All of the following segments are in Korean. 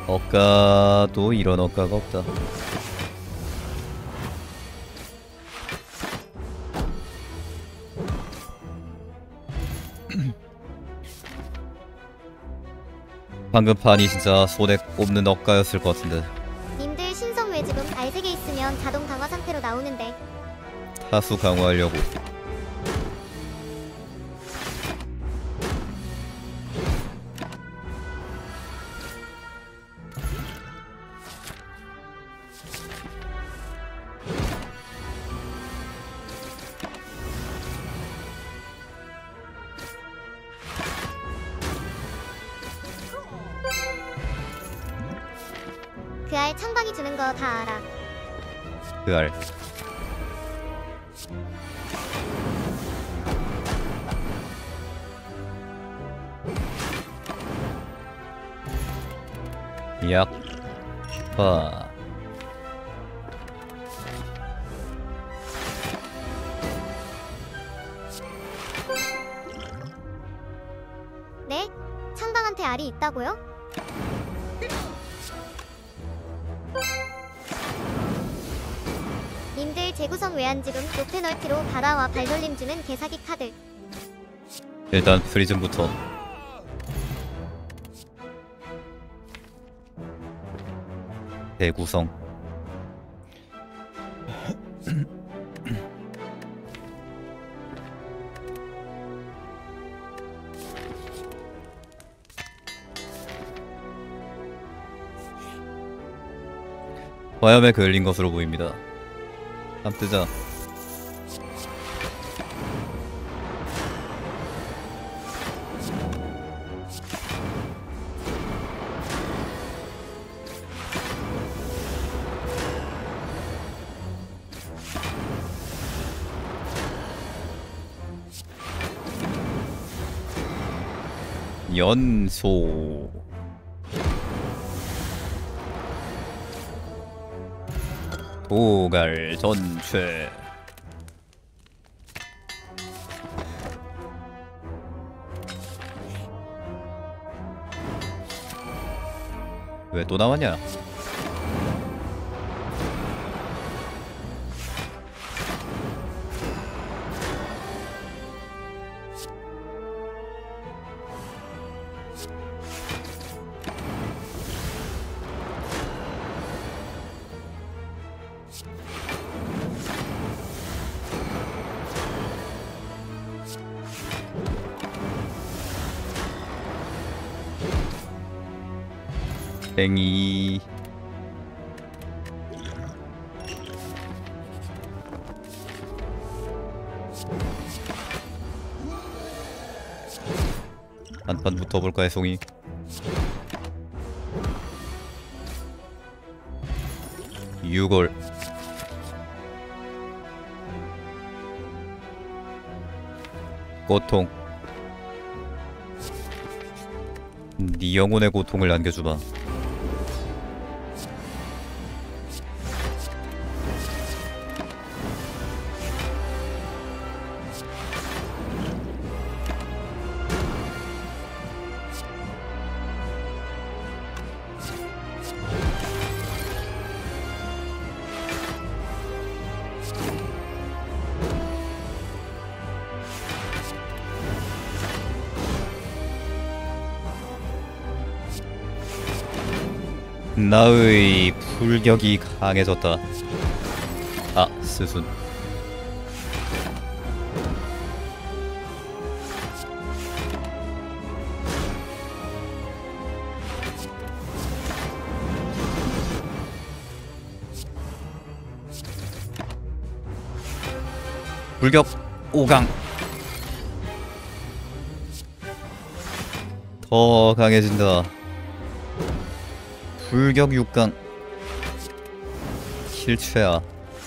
억가도 이런 억가가 없다. 방금 판이 진짜 손에 꼽는 억가였을 것 같은데. 님들 신성 외집음 R3개 있으면 자동 강화 상태로 나오는데 타수 강화하려고. 그 알 창방이 주는 거 다 알아. 그 알. 약. 파. 네? 창방한테 알이 있다고요? 님들 재구성 외환지금 노페널티로 바라와 발돌림 주는 개사기 카드. 일단 프리즘부터. 대구성. 화염에 걸린 것으로 보입니다. 한번 뜨자. 연소. 도갈 전체. 왜 또 나왔냐? 땡이. 한판 붙어볼까 해송이. 유골. 고통. 네 영혼의 고통을 안겨주마. 나의 풀격이 강해졌다. 아, 스순. 불격 5강. 더 강해진다. 불격 6강. 실체야.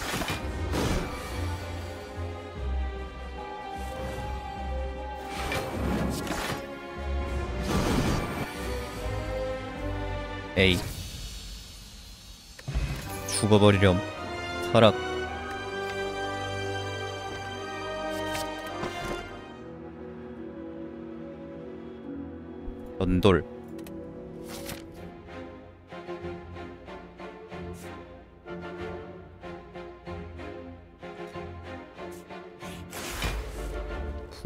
에이. 죽어버리렴. 타락. 연돌.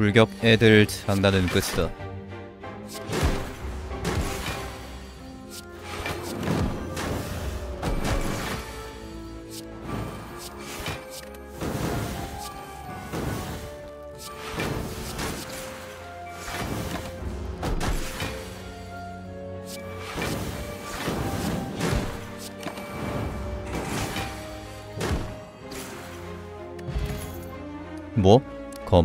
불격 애들 장난은 끝이다. 뭐? 검.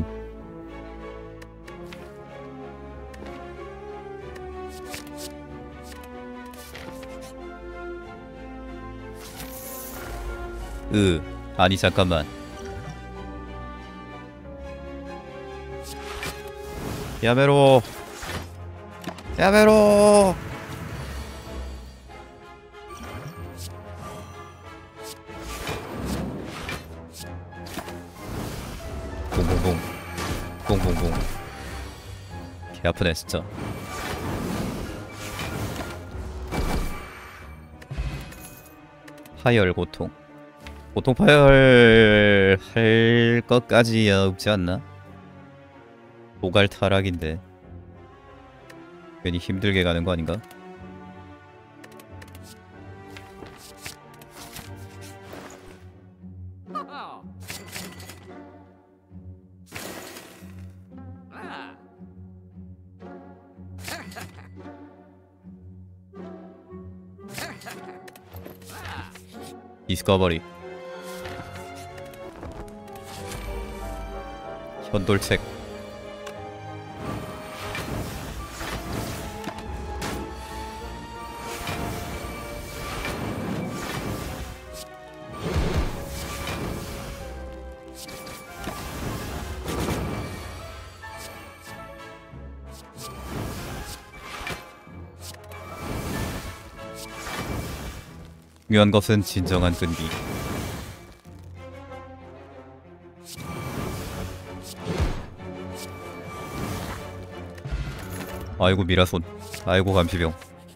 아니 잠깐만. 야메로. 야메로. 봉봉봉. 봉봉봉. 개 아프네 진짜. 파열 고통. 고통 파열 할 것까지야 없지 않나? 도갈 타락인데 괜히 힘들게 가는 거 아닌가? 디스커버리. 현돌책. 중요한 것은 진정한 끈기. 아이고 미라손. 아이고 감시병.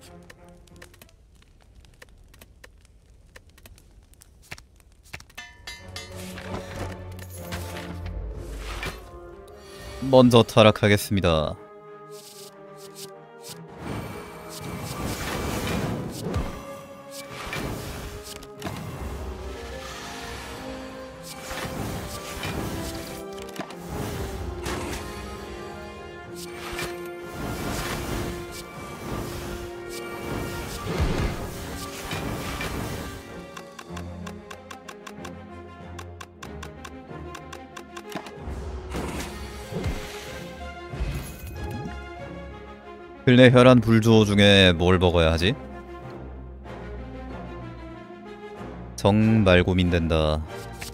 먼저 타락하겠습니다. 근래 혈안 불주호 중에 뭘 먹어야 하지? 정말 고민된다.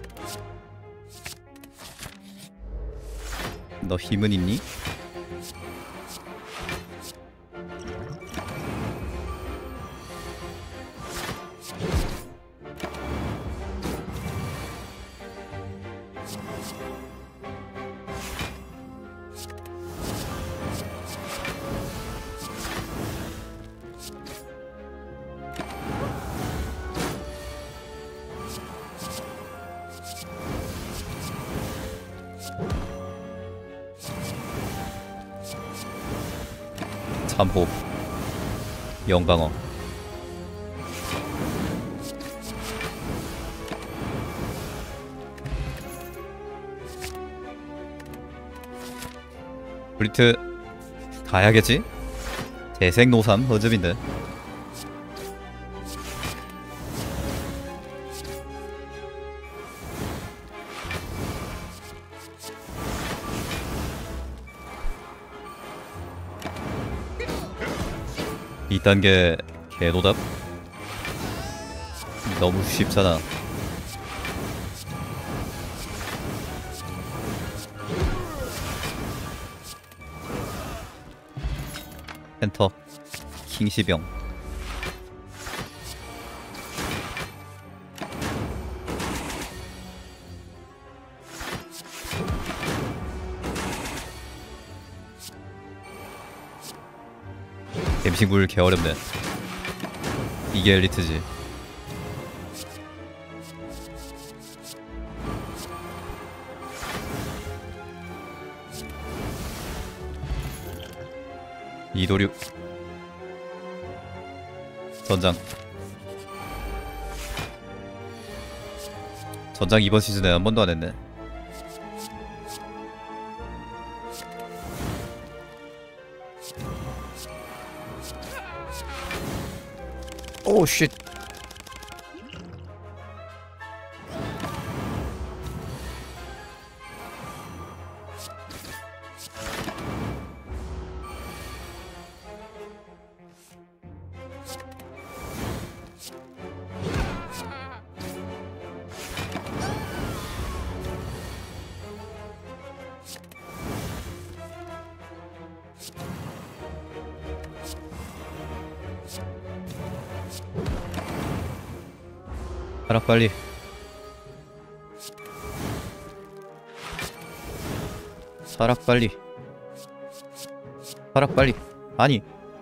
너 힘은 있니? 참호. 영방어. 브리트 가야겠지? 재생노삼 허접인데. 이 단계 개노답? 너무 쉽잖아. 엔터. 킹시병. 댐싱굴 개어렵네. 이게 엘리트지. 이도류 전장 이번 시즌에 한 번도 안 했네. 오 쉣. 가라 빨리. 사락 빨리. 사락 빨리. 아니.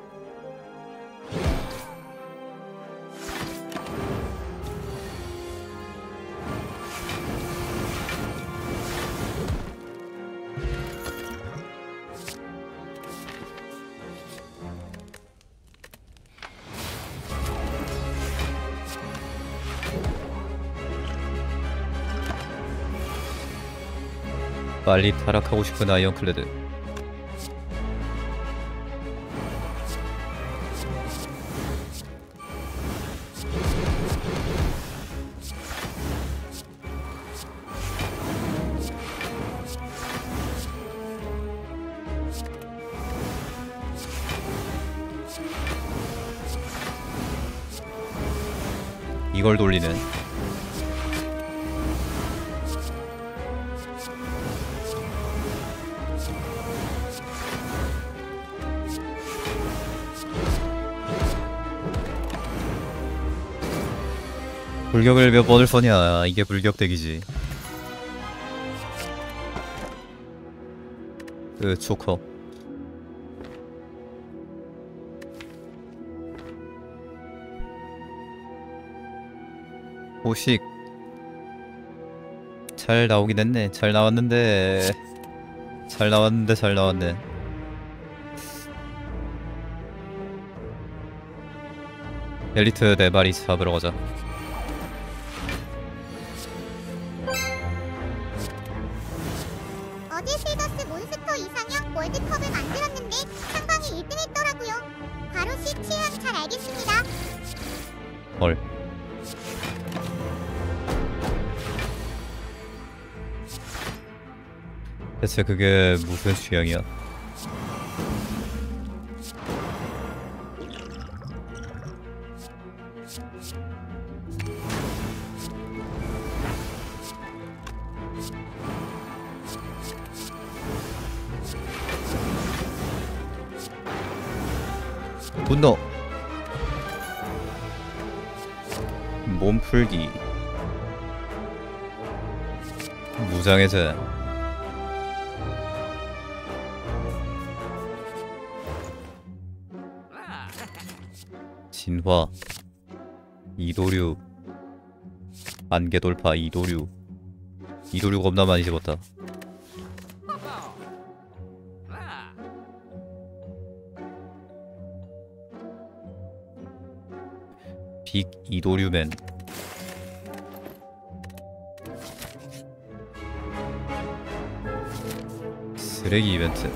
빨리 타락하고 싶은 아이언클레드. 이걸 돌리는. 불격을 몇 번을 써냐. 이게 불격덱이지. 그 초커. 호식 잘 나오긴 했네. 잘 나왔는데 잘 나왔네. 엘리트 4마리 잡으러 가자. 어제 실더스 몬스터 이상형 월드컵을 만들었는데 상방이 1등 했더라고요. 바로 씨 취향 잘 알겠습니다. 헐. 대체 그게 무슨 취향이야? 분노. 몸풀기. 무장해제. 진화. 이도류. 안개돌파. 이도류 겁나 많이 집었다. 빅 이도류맨. 쓰레기 이벤트.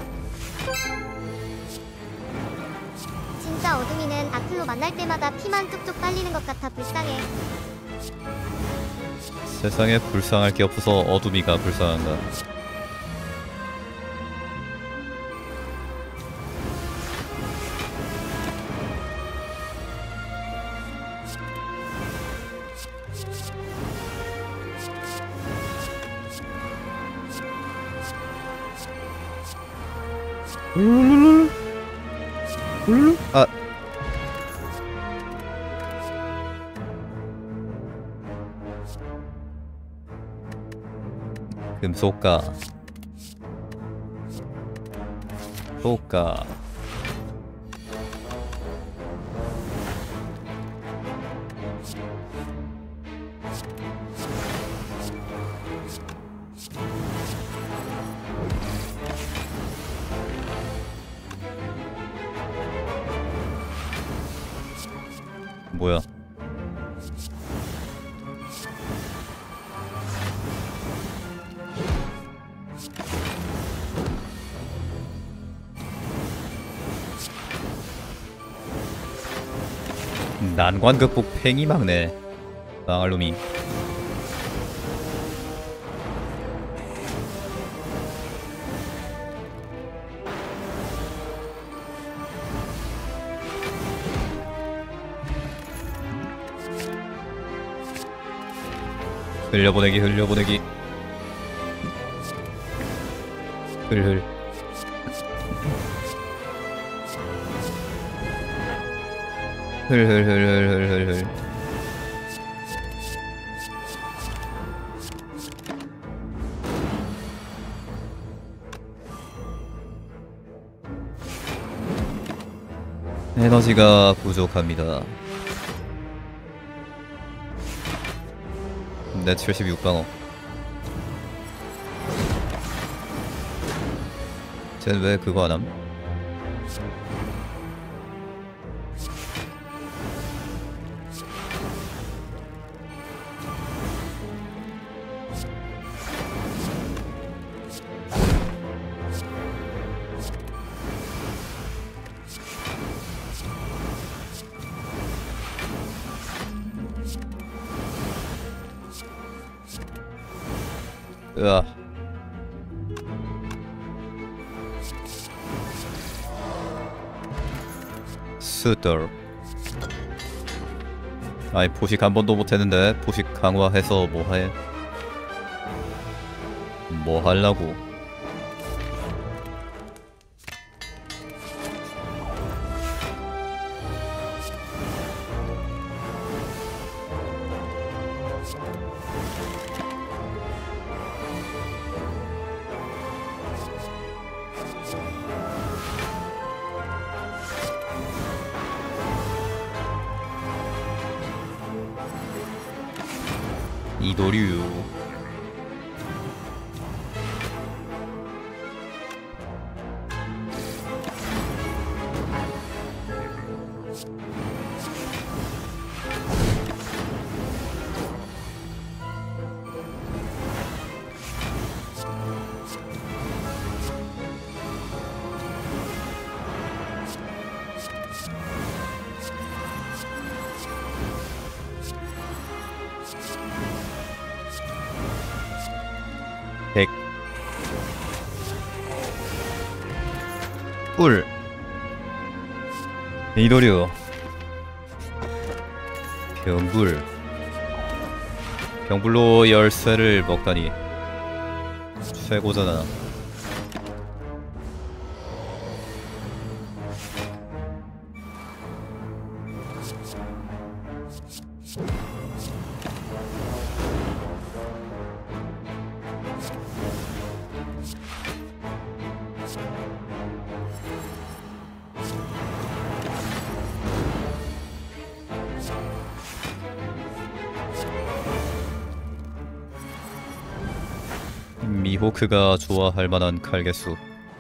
진짜 어둠이는 아클로 만날 때마다 피만 쪽쪽 빨리는 것 같아 불쌍해. 세상에 불쌍할 게 없어서 어둠이가 불쌍한가. 아. 금속가. 속가. 뭐야? 난관 극복 팽이 막네. 망할 놈이. 흘려보내기 흘려보내기. 흘흘. 흘흘흘흘흘흘. 에너지가 부족합니다. 내 76방어. 쟤는 왜 그거 안함? 으아. 스터. 아이 포식 한 번도 못했는데 포식 강화해서 뭐해? 뭐 하려고? 이도류. 뿔. 이도류. 병불. 병불로 열쇠를 먹다니 최고잖아. 미호크가 좋아할 만한 칼개수.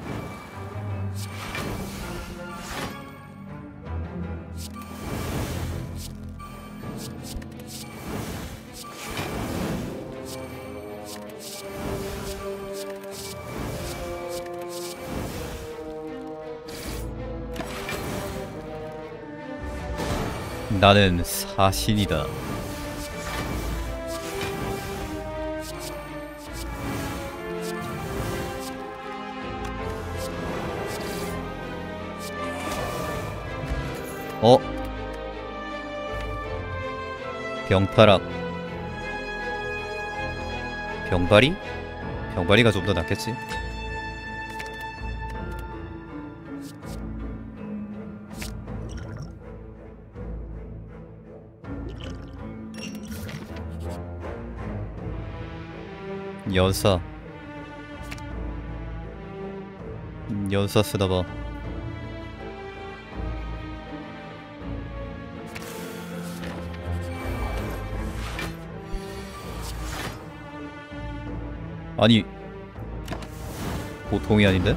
나는 사신이다. 병타락. 병바리? 병바리가 좀 더 낫겠지? 연사. 연사 쓰나봐. 아니 보통이 아닌데?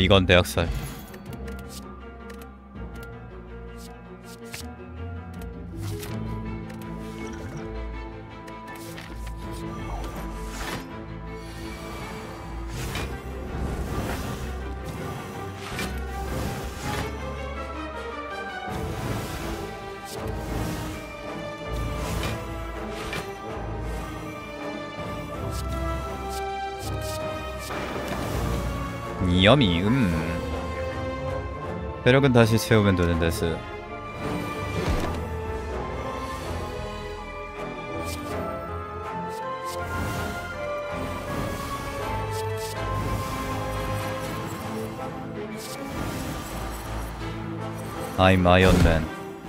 비건 대학살. 여미 배력은 다시 채우면 되는 데스. I'm Iron Man.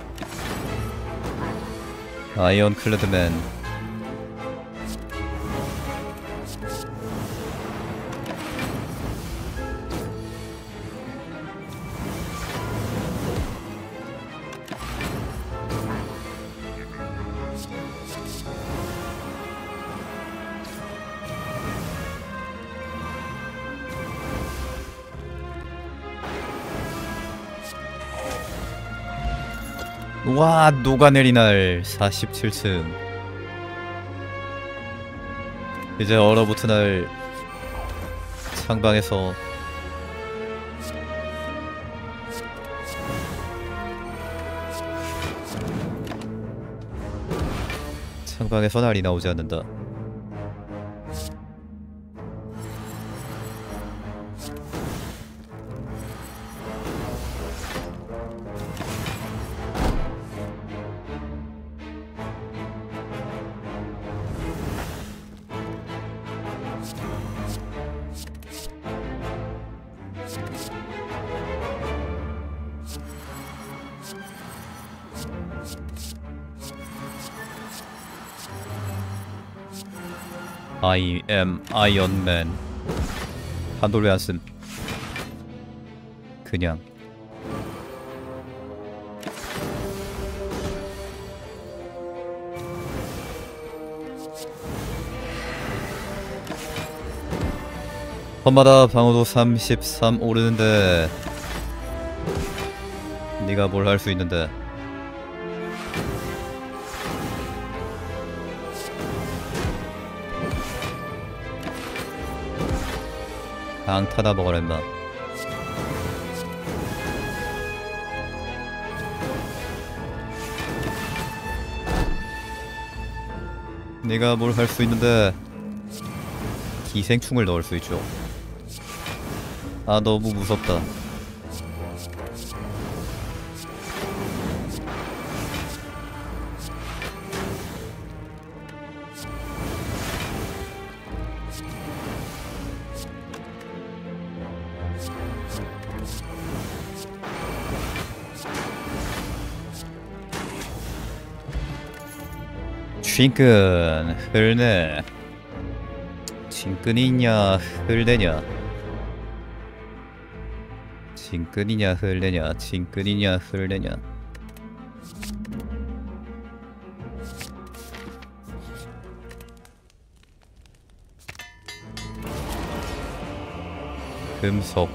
아이언 클레드맨. 와, 녹아내리 날 47층. 이제 얼어붙은 날 창방에서 날이 나오지 않는다. I am Iron Man. 한돌 왜 안 쓴? 그냥. 턴마다 방어도 33 오르는데 네가 뭘 할 수 있는데. 강 타다 먹어라 임마. 네가 뭘 할 수 있는데. 기생충을 넣을 수 있죠. 아, 너무 무섭다. 칭끈 흘네. 칭끈이냐 흘내냐. 칭끈이냐 흘내냐. 칭끈이냐 흘내냐. 금속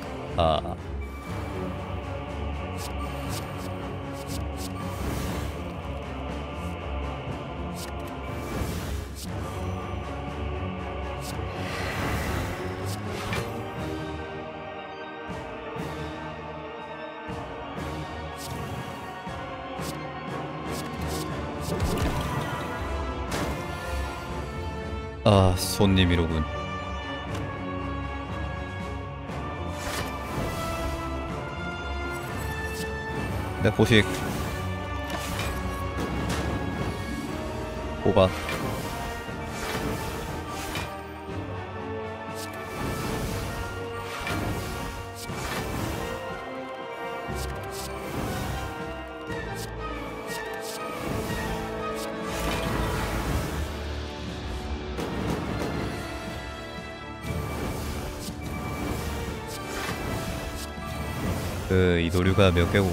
아, 손님이로군. 내 포식 뽑아. 이도류가 몇 개고.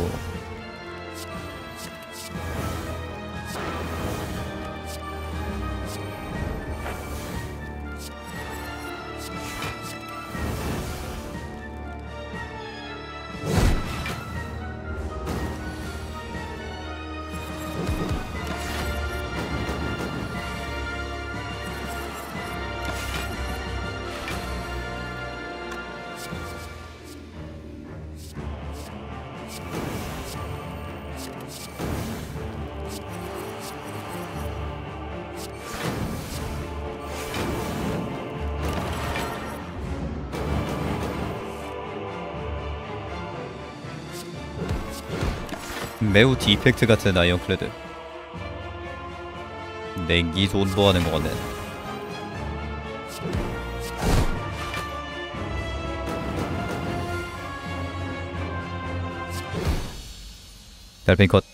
매우 디펙트 같은 아이언클레드. 냉기 존버하는 것 같네. 달팽이 컷.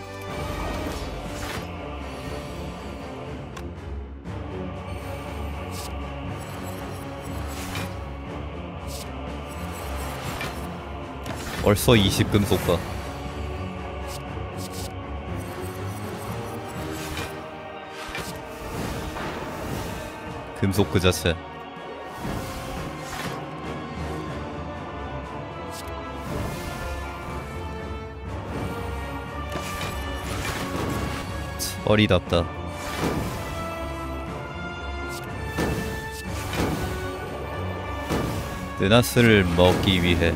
벌써 20금속과 금속 그 자체. 철이답다. 느나스를 먹기 위해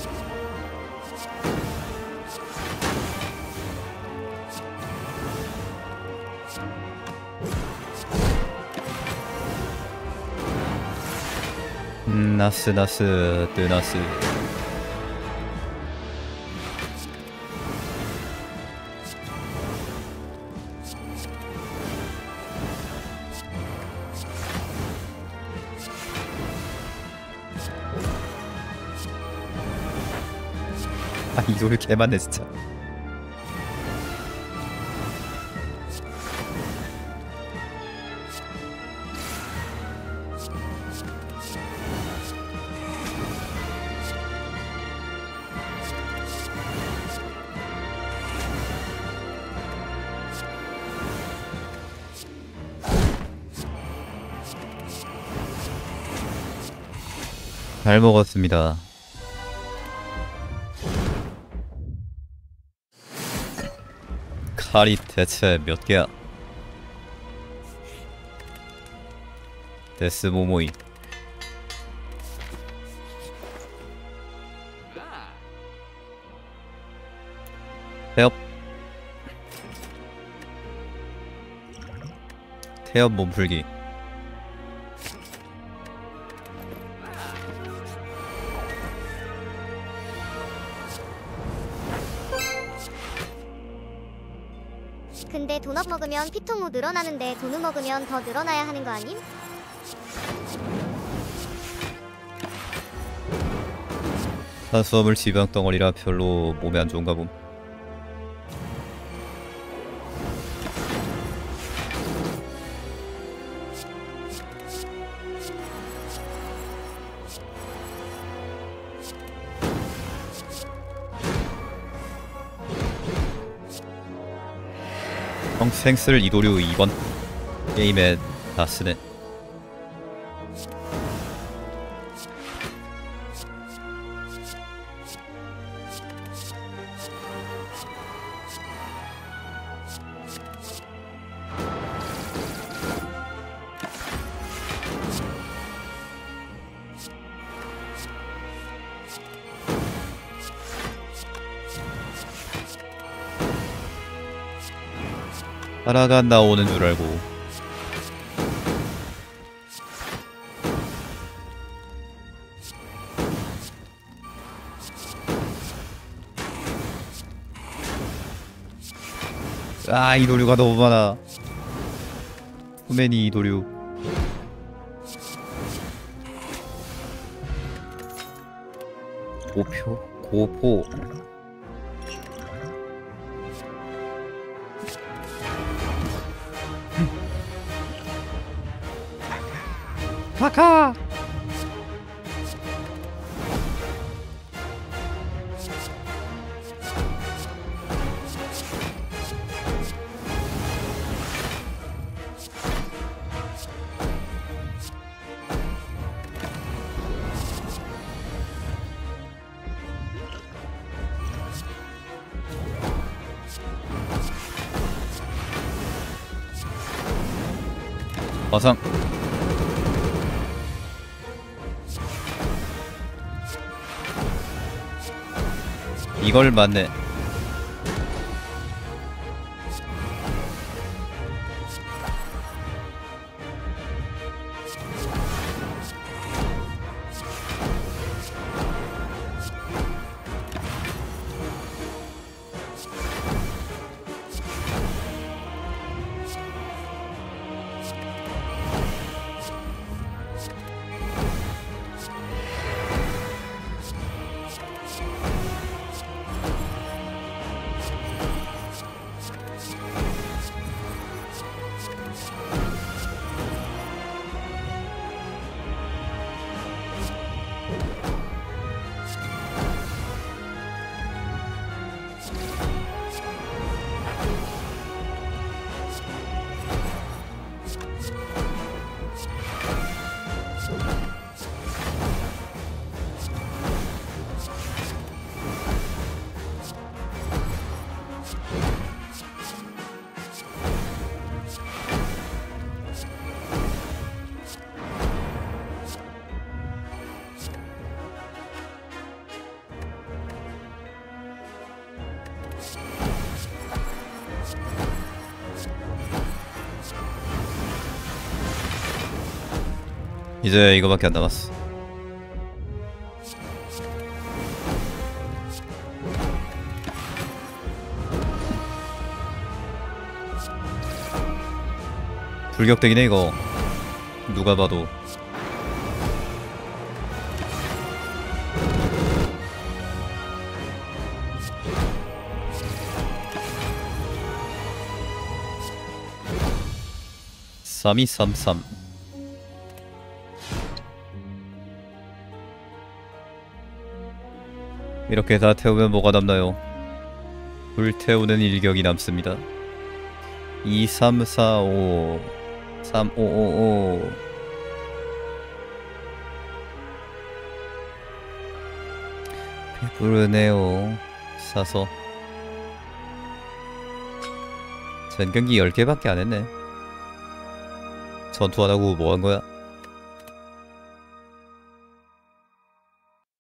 나스 느나스. 아, 이 노래 개많네 진짜. 잘 먹었습니다. 칼이 대체 몇 개야? 데스 모모이. 태엽. 태엽 몸풀기. 근데 도넛 먹으면 피통후 늘어나는데 도넛 먹으면 더 늘어나야 하는 거 아님? 탄수화물 지방 덩어리라 별로 몸에 안 좋은가 봄. 평생 쓸 이도류 이번 게임에 다 쓰네. 하나가 나오는 줄 알고. 아, 이도류가 너무 많아. 후메니 이도류. 고포. 카카. 화상. 이걸 맞네. 이제 이거밖에 안 남았어. 불격되긴 해 이거. 누가 봐도. (3233) 이렇게 다 태우면 뭐가 남나요? 불태우는 일격이 남습니다. 2345 3555 배부르네요. 사서 전경기 10개밖에 안했네. 전투 안하고 뭐한거야?